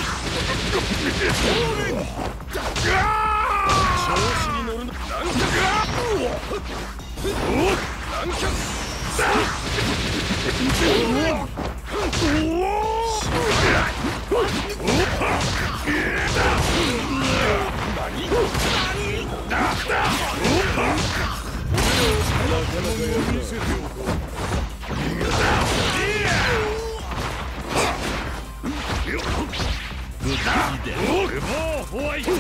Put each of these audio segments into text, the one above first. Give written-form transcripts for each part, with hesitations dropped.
に乗るの。ホワイト。オ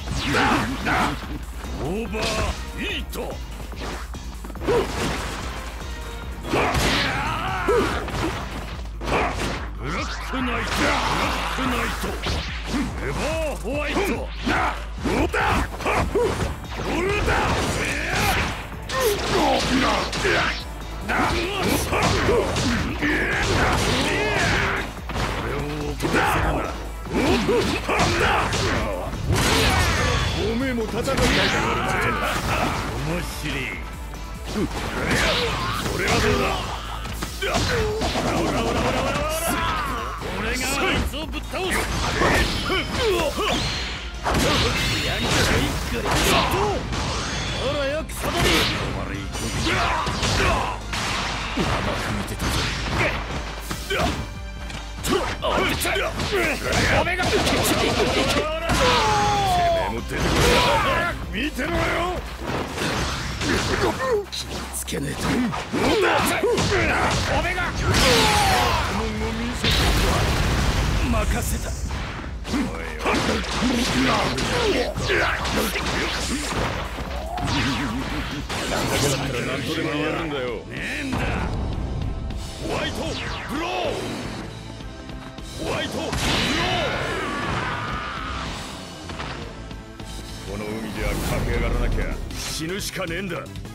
ーバーヒート。ブラックナイト。エバーホワイト。ゴルダ。おめえも戦いたいから面白い。それはどうだ。俺があいつをぶっ倒す。やんちゃいっくり。ほらよくサドリ。悪い首だ。甘く見てたぞ。おめがてめえも出てこい。見てろよ。気をつけねえと。おめが任せた。なんとでもやるんだよ。ねえんだ。ホワイトブロー。ホワイトブロー。この海では駆け上がらなきゃ死ぬしかねえんだ。